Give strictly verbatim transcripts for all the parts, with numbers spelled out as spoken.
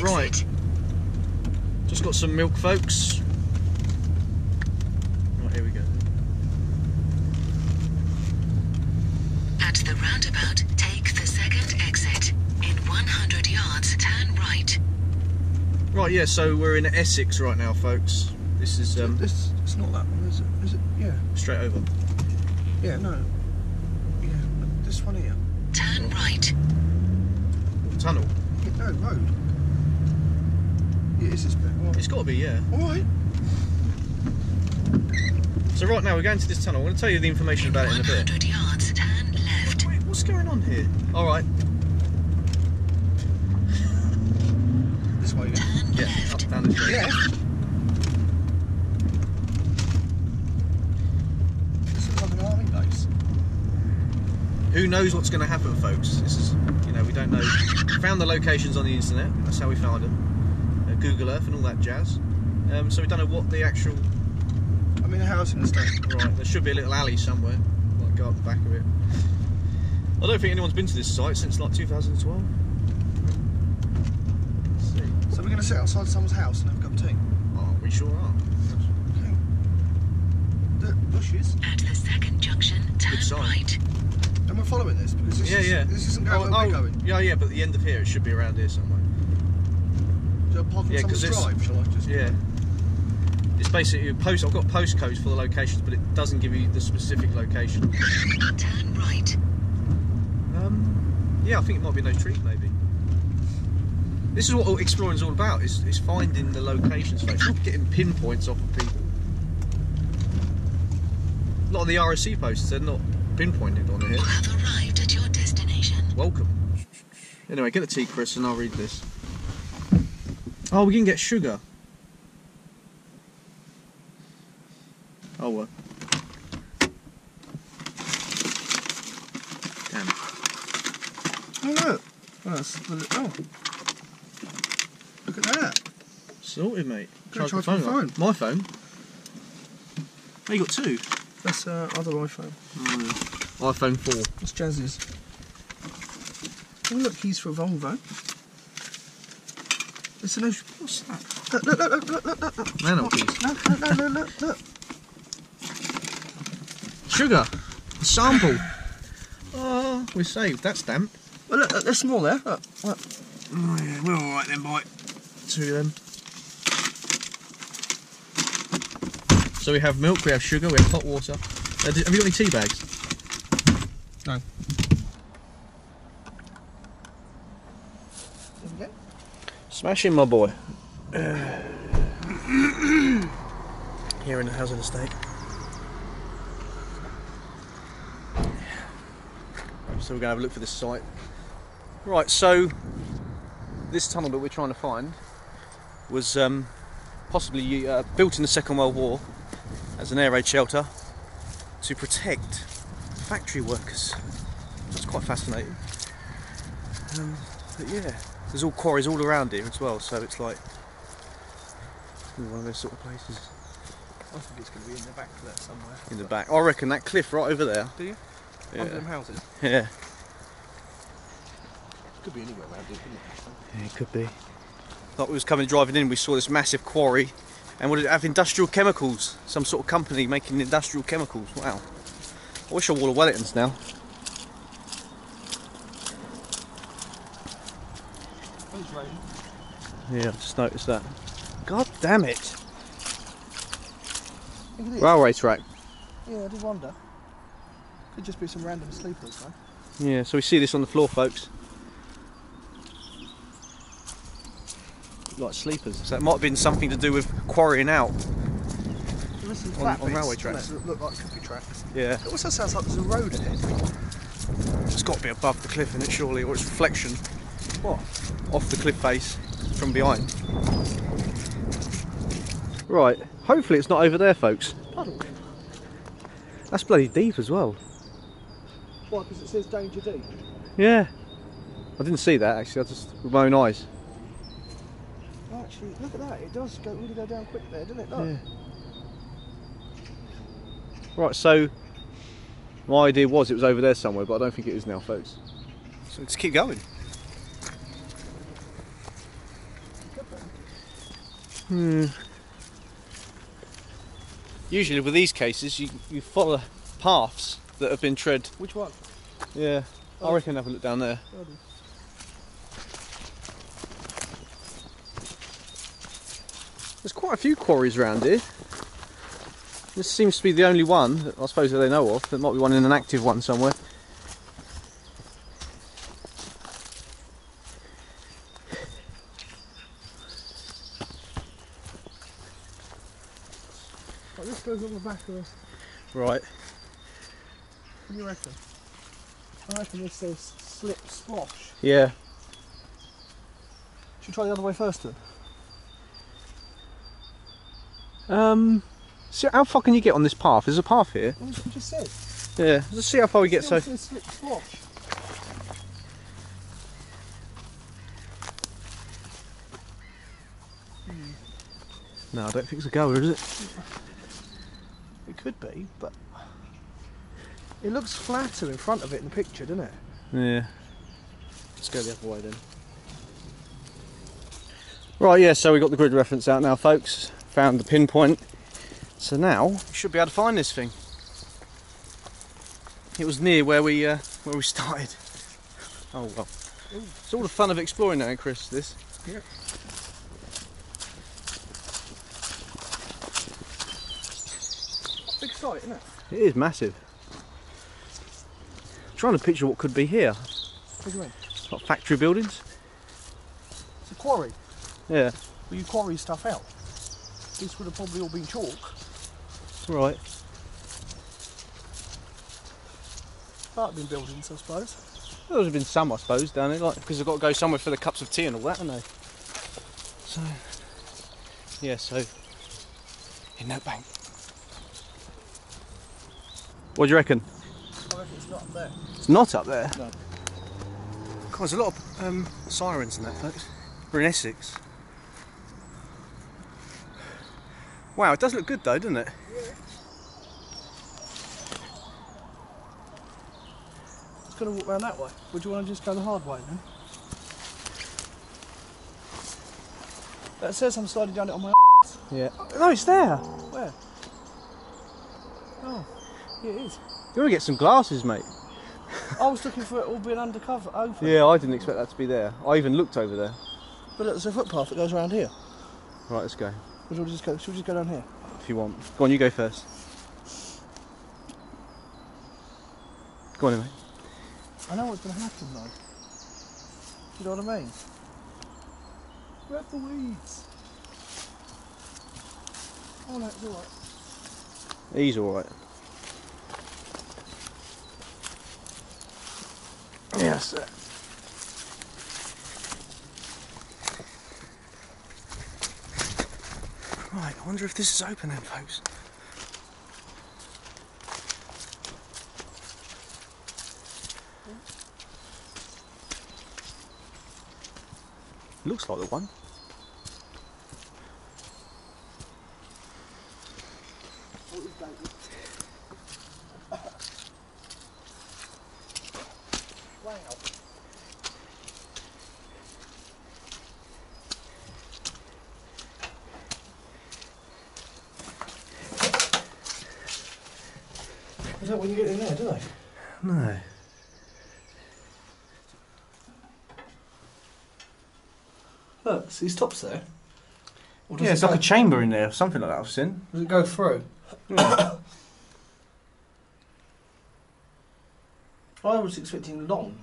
Right. Just got some milk, folks. Right, here we go. At the roundabout, take the second exit. In one hundred yards, turn right. Right, yeah, so we're in Essex right now, folks. This is um This, it's not that one, is it? Is it? Yeah. straight over. Yeah, no. Yeah, this one here. Turn right. Tunnel. Yeah, no, road. Yeah, it is this bit. Right. It's got to be, yeah. Alright. So right now we're going to this tunnel. I'm going to tell you the information about it in a bit. one hundred yards, turn left. Wait, what's going on here? All right. This way, yeah? Turn Yeah, left. up down this road. Yeah. This is like an army base. Who knows what's going to happen, folks? This is, you know, we don't know. We found the locations on the internet. That's how we found them. Uh, Google Earth and all that jazz. Um, so we don't know what the actual. I mean, a house in the state. Right, there should be a little alley somewhere. Like go up the back of it. I don't think anyone's been to this site since like two thousand twelve. Let's see. So we're going to sit outside someone's house and have a cup of tea. Oh, we sure are. Okay. The bushes. At the second junction, turn sign. right. And we're following this because this, Yeah, is, yeah. this isn't going oh, where we're oh, going. yeah, yeah, but at the end of here, it should be around here somewhere. So apart from Yeah, 'cause someone's it's- drive, shall I just... Yeah. It's basically a post. I've got postcodes for the locations, but it doesn't give you the specific location. Turn right. Um, yeah, I think it might be in those trees, maybe. This is what exploring is all about: is, is finding the locations, folks. Not getting pinpoints off of people. A lot of the R S C posts, they're not pinpointed on here. You have arrived at your destination. Welcome. Anyway, get a tea, Chris, and I'll read this. Oh, we can get sugar. Oh, well. Damn. Oh, look. Oh, that's the li- oh. Look at that. Sorted, mate. Go Charge charge the my phone up. My phone? Oh, you got two? That's uh, other iPhone. Oh, yeah. iPhone four. That's Jazz's. Oh, look, keys for a Volvo. It's an ocean. What's that? Look, look, look, look, look, look, look. Nano keys. Look, look, look, look, look, look. Sugar. A sample. Oh, we're saved. That's damp. Well, look, look, there's some more there. Look, look. Oh, yeah. We're alright then, boy. Two of them. So we have milk, we have sugar, we have hot water. Uh, have you got any tea bags? No. Okay. Smashing, my boy. Here in the housing estate. So we're going to have a look for this site. Right, so this tunnel that we're trying to find was um, possibly uh, built in the Second World War as an air raid shelter to protect factory workers. That's quite fascinating. Um, but yeah, there's all quarries all around here as well, so it's like one of those sort of places. I think it's going to be in the back there somewhere. In the back. I reckon that cliff right over there. Do you? Yeah. Under them houses. Yeah. Could be anywhere around it, couldn't it? Yeah, it could be. Like we was coming driving in, we saw this massive quarry, and would it have industrial chemicals? Some sort of company making industrial chemicals. Wow. I wish I wore the Wellingtons now. It's raining. Yeah, I've just noticed that. God damn it. Look at this. Railway track. Yeah, I did wonder. Could just be some random sleepers, though. Yeah, so we see this on the floor, folks. Like sleepers. So that might have been something to do with quarrying out. There's some On- flat on bits, railway doesn't tracks. it, that look like could be tracks. Yeah. It also sounds like there's a road ahead. It's got to be above the cliff, isn't it, surely, or it's reflection. What? Off the cliff face from behind. Right, hopefully it's not over there, folks. Puddle. That's bloody deep as well. Why? Because it says danger deep. Yeah. I didn't see that actually, I just with my own eyes. Oh, actually, look at that. It does go really go down quick there, doesn't it? Look. Yeah. Right, so my idea was it was over there somewhere, but I don't think it is now, folks. So let's keep going. Hmm. Usually with these cases, you, you follow paths that have been tread. Which one? Yeah, Oh, I reckon have a look down there. There's quite a few quarries around here. This seems to be the only one, that I suppose, that they know of. There might be one in an active one somewhere. Oh, this goes on the back of. Right. What do you reckon? I reckon this says slip splosh. Yeah. Should we try the other way first then? Um. So how far can you get on this path? There's a path here. Well, that's what you just said. Yeah. Let's see how far we get. Still So. says slip splosh. No, I don't think it's a goer, is it? It could be, but it looks flatter in front of it in the picture, doesn't it? Yeah. Let's go the other way then. Right, yeah, so we got the grid reference out now, folks. Found the pinpoint. So now we should be able to find this thing. It was near where we uh, where we started. Oh well. Ooh. It's all the fun of exploring now, Chris, this. Yeah. Big site, isn't it? It is massive. I'm trying to picture what could be here. What do you mean? Like factory buildings? It's a quarry. Yeah. Well, you quarry stuff out. This would have probably all been chalk. Right. Might have been buildings, I suppose. Well, there's been some, I suppose, down here, like, because they've got to go somewhere for the cups of tea and all that, haven't they? So, yeah, so, in that bank. What do you reckon? I reckon it's not up there. It's not up there? No. God, there's a lot of um, sirens and that, folks. We're in Essex. Wow, it does look good though, doesn't it? Yeah. Just going to walk round that way. Would you want to just go the hard way then? That says I'm sliding down it on my ass. Yeah. No, it's there. Where? Oh, yeah, it is. You want to get some glasses, mate? I was looking for it all being undercover, open. Yeah, I didn't expect that to be there. I even looked over there. But look, there's a footpath that goes around here. Right, let's go. Or should we just go, should we just go down here? If you want. Go on, you go first. Go on, then, mate. I know what's going to happen though. Do you know what I mean? Grab the weeds. Oh no, it's alright. He's alright. Yes. Right, I wonder if this is open then, folks. Looks like the one. Wow. Is that when you get in there, do they? No. Look, see these tops there? Or does Yeah, it it's like go- a chamber in there, something like that I've seen. Does it go through? Yeah. I was expecting long.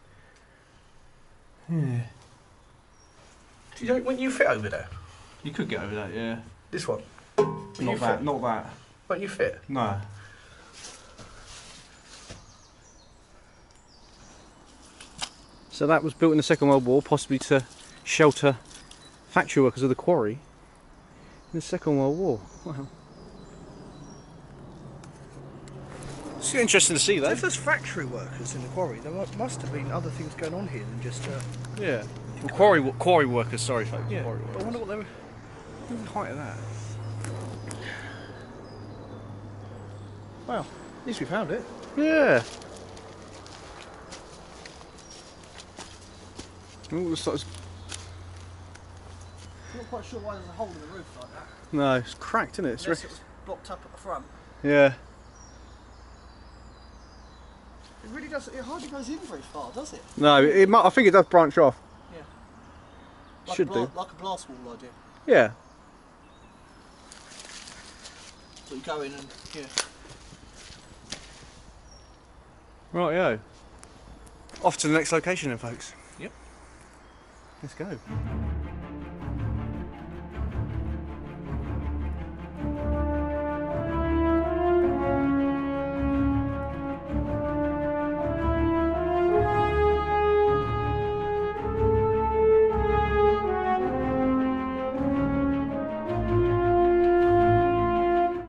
Yeah. Do you know when you fit over there? You could get over that, yeah. This one? Not that, not that. Won't you fit? No. So that was built in the Second World War, possibly to shelter factory workers of the quarry in the Second World War. Wow. It's interesting to see So that. if there's factory workers in the quarry, there mu- must have been other things going on here than just. Uh, Yeah. Well, quarry wo- quarry workers, sorry folks. yeah. Quarry But I wonder what they were. Look at the height of that. Wow. At least we found it. Yeah. Ooh, looks like it's- I'm not quite sure why there's a hole in the roof like that. No, it's cracked, isn't it? It's Unless re- it was blocked up at the front. yeah. It really does. It hardly goes in very far, does it? No, it might, I think it does branch off. Yeah. Like Should a bla- do. Like a blast wall idea. Yeah. So you go in and yeah. Right, yo. Off to the next location then, folks. Yep. Let's go.